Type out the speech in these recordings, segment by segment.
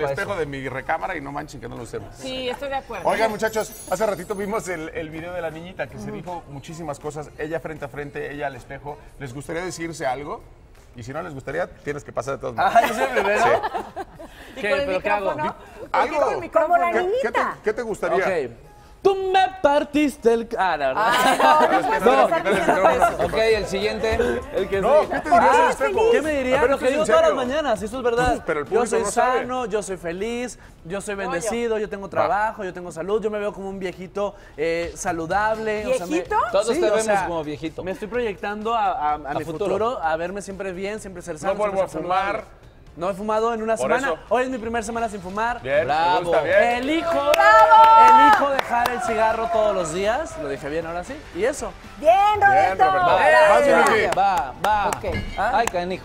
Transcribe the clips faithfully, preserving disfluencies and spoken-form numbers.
espejo de mi recámara y no manchen que no lo usemos. Sí, estoy de acuerdo. Oigan, muchachos, hace ratito vimos el, el video de la niñita que se dijo muchísimas cosas, ella frente a frente, ella al espejo. ¿Les gustaría decirse algo? Y si no les gustaría, tienes que pasar de todos modos. Ah, ¿yo soy el primero? Sí. ¿Y ¿Qué? con el ¿Pero qué hago? micrófono? ¿Algo? Con el micrófono. Como la ¿Qué, niñita. qué te, qué te gustaría? Ok. Tú me partiste el... Ah, no, no. Ay, no, no, Es que puedes no, estar quitarle el diciendo micrófono. eso. Ok, el siguiente. El que No, sigue. ¿qué te dirías Ah, al espejo? feliz. ¿Qué me diría? A ver, Lo esto que es digo en todas las serio. mañanas, eso es verdad. Pues, pero el Yo público soy no sabe. sano, yo soy feliz, yo soy bendecido, yo tengo trabajo, yo tengo salud, yo me veo como un viejito eh, saludable. o sea, me- ¿Viejito? Sí, Todos te o vemos sea, como viejito. Me estoy proyectando a, a- a mi futuro. futuro. a verme siempre bien, siempre ser sano. No vuelvo siempre a ser fumar. saludable. No he fumado en una Por semana. eso. Hoy es mi primera semana sin fumar. Bien, Bravo. me gusta, bien. Elijo, elijo dejar el cigarro todos los días. Lo dije bien ahora sí. Y eso. Bien, Roberto. Roberto. Va, Vas, va, Vicky. va, va. Ok. Ay, canijo.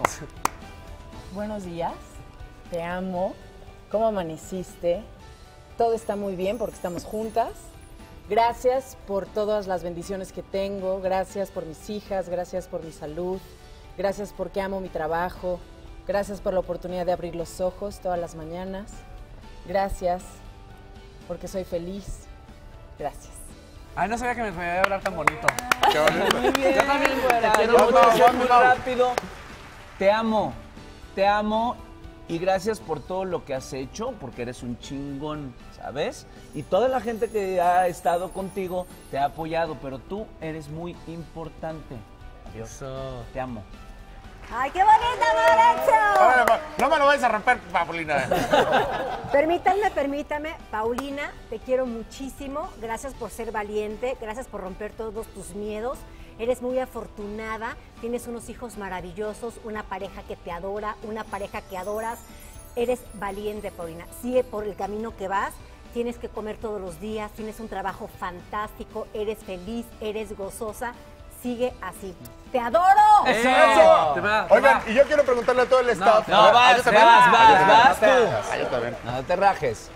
Buenos días, te amo. ¿Cómo amaneciste? Todo está muy bien porque estamos juntas. Gracias por todas las bendiciones que tengo. Gracias por mis hijas, gracias por mi salud. Gracias porque amo mi trabajo. Gracias por la oportunidad de abrir los ojos todas las mañanas. Gracias porque soy feliz. Gracias. Ay, no sabía que me podía hablar tan bonito. Qué bonito. Muy bien. Yo también, güera. Te quiero Vamos, mucho, vamos, soy muy vamos. rápido. Te amo. Te amo y gracias por todo lo que has hecho, porque eres un chingón, ¿sabes? Y toda la gente que ha estado contigo te ha apoyado, pero tú eres muy importante. Adiós. Te amo. Ay, qué bonita, Lorenzo. Órale, pa- No me lo vayas a romper, Paulina. Permítanme, permítame, Paulina, te quiero muchísimo. Gracias por ser valiente, gracias por romper todos tus miedos. Eres muy afortunada, tienes unos hijos maravillosos, una pareja que te adora, una pareja que adoras. Eres valiente, Paulina. Sigue por el camino que vas. Tienes que comer todos los días, tienes un trabajo fantástico, eres feliz, eres gozosa. Sigue así. ¡Te adoro! ¡Eso! Te va, te Oigan, va. y yo quiero preguntarle a todo el staff. No, Ah, vas, yo también. vas, Ah, yo vas, también. vas tú. Ah, yo también. No te rajes.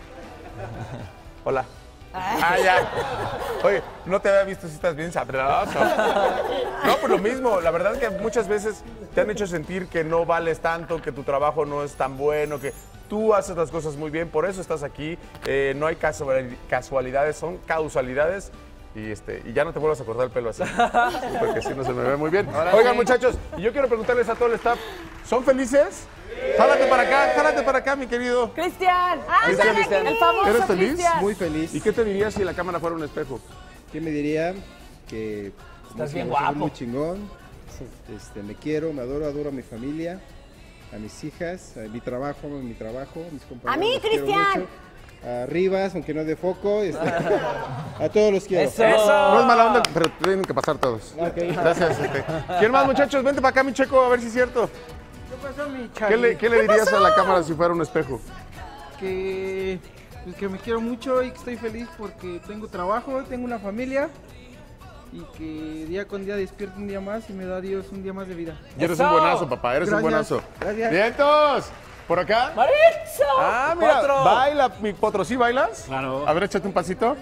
Hola. Ah, ya. Oye, no te había visto si estás bien sabroso. No, pues lo mismo. La verdad es que muchas veces te han hecho sentir que no vales tanto, que tu trabajo no es tan bueno, que tú haces las cosas muy bien, por eso estás aquí. Eh, no hay casual- casualidades, son causalidades. Y, este, y ya no te vuelvas a cortar el pelo así, porque si no se me ve muy bien. Oigan, muchachos, y yo quiero preguntarles a todo el staff, ¿son felices? Jálate para acá, jálate para acá, mi querido. Cristian, Cristian, Cristian. el famoso ¿Eres feliz? Cristian. Muy feliz. ¿Y qué te dirías si la cámara fuera un espejo? ¿Qué me diría? Que como Estás bien soy guapo. muy chingón. Este, me quiero, me adoro, adoro a mi familia, a mis hijas, a mi trabajo, a mi trabajo, a mis compañeros. ¡A mí, los quiero Cristian! mucho. A Rivas, aunque no de foco. Este, a todos los quiero. Eso. No es mala onda, pero tienen que pasar todos. Ok. Gracias. Este. ¿Quién más, muchachos? Vente para acá, mi Checo, a ver si es cierto. ¿Qué pasó, mi ¿Qué Charlie? le, qué le dirías a la cámara si fuera un espejo? Que, pues, que me quiero mucho y que estoy feliz porque tengo trabajo, tengo una familia y que día con día despierto un día más y me da Dios un día más de vida. Y eres Eso. un buenazo, papá, eres un Gracias. buenazo. Gracias. ¡Vientos! ¿Por acá? ¡Maritza! Ah, mira, Potro. baila, mi Potro, ¿sí bailas? Claro. A ver, échate un pasito.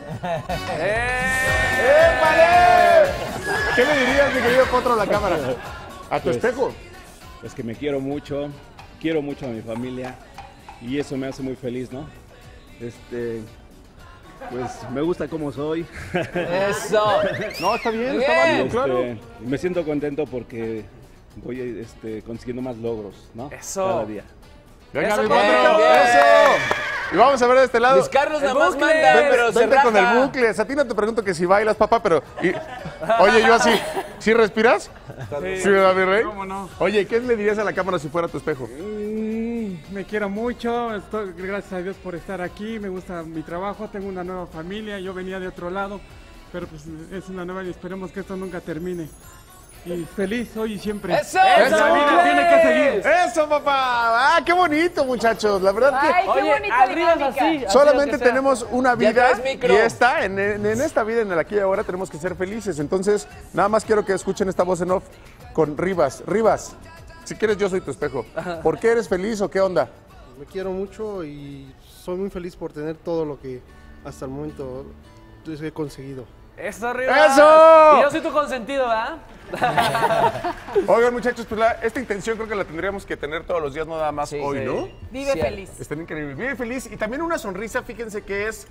¡Eh! ¡Épale! ¿Qué le dirías, mi querido Potro, a la cámara? ¿A tu Pues, espejo? Es que me quiero mucho, quiero mucho a mi familia y eso me hace muy feliz, ¿no? Este, pues me gusta cómo soy. Eso. No, está bien, Muy está bien. válido, Este, claro. y me siento contento porque voy este, consiguiendo más logros, ¿no? Eso. Cada día. Venga, Eso, mi bien, Potro, bien. eso. Y vamos a ver de este lado. Luis Carlos El nada más bucle. manda, Vente, pero se vente con raja. el bucle. A ti no te pregunto que si bailas, papá, pero... y- Oye, yo así, ¿sí respiras? Sí, ¿verdad, mi rey? ¿Cómo no? Oye, ¿qué le dirías a la cámara si fuera tu espejo? Mm, me quiero mucho, estoy, gracias a Dios por estar aquí, me gusta mi trabajo, tengo una nueva familia, yo venía de otro lado, pero pues es una nueva y esperemos que esto nunca termine. Y feliz hoy y siempre. ¡Eso! La vida tiene que seguir. ¡Eso, papá! ¡Ah, qué bonito, muchachos! La verdad que... Ay, qué Oye, bonita arriba es dinámica. así. así Solamente lo que sea. tenemos una Ya vida traes micro. y esta, en, en- en esta vida, en el aquí y ahora, tenemos que ser felices. Entonces, nada más quiero que escuchen esta voz en off con Rivas. Rivas, si quieres yo soy tu espejo. ¿Por qué eres feliz o qué onda? Me quiero mucho y soy muy feliz por tener todo lo que hasta el momento he conseguido. ¡Eso, arriba! ¡Eso! Y yo soy tu consentido, ¿verdad? Oigan, muchachos, pues la- esta intención creo que la tendríamos que tener todos los días, no nada más Sí, hoy, sí. ¿no? Vive Sí, feliz. Está increíble. Vive feliz y también una sonrisa, fíjense que es,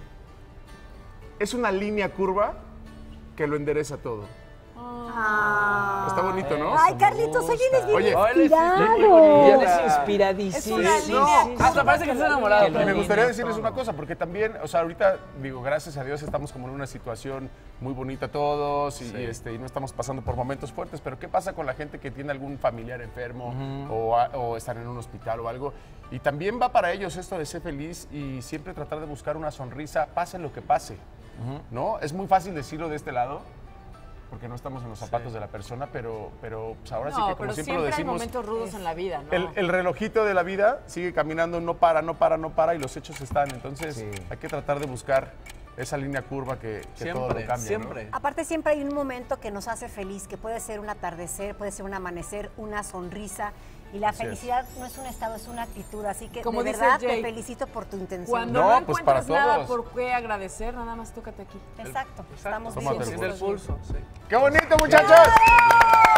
es una línea curva que lo endereza todo. Está bonito, ¿no? Ay, Carlitos, hoy vienes bien Oye, inspirado. Vienes inspiradísimo. Es una Sí, línea. sí, sí. Hasta parece que estás enamorado. Y me gustaría decirles una cosa, porque también, o sea, ahorita, digo, gracias a Dios estamos como en una situación muy bonita todos y, y, este, y no estamos pasando por momentos fuertes, pero ¿qué pasa con la gente que tiene algún familiar enfermo o, a- o están en un hospital o algo? Y también va para ellos esto de ser feliz y siempre tratar de buscar una sonrisa, pase lo que pase, ¿no? Es muy fácil decirlo de este lado, porque no estamos en los zapatos de la persona, pero, pero pues ahora sí No, que como pero siempre, siempre lo hay decimos, momentos rudos en la vida, ¿no? el, el relojito de la vida sigue caminando, no para, no para, no para y los hechos están. Entonces Sí. hay que tratar de buscar esa línea curva que, que todo lo Siempre, cambia. siempre. Aparte siempre hay un momento que nos hace feliz, que puede ser un atardecer, puede ser un amanecer, una sonrisa. Y la Así es. felicidad no es un estado, es una actitud. Así que Como de dice verdad te Jay, felicito por tu intención. Cuando No, no, pues encuentres para nada todos. por qué agradecer, nada más tócate aquí. Exacto, estamos Tómate bien. el Siente el pulso, sí. ¡Qué bonito, muchachos!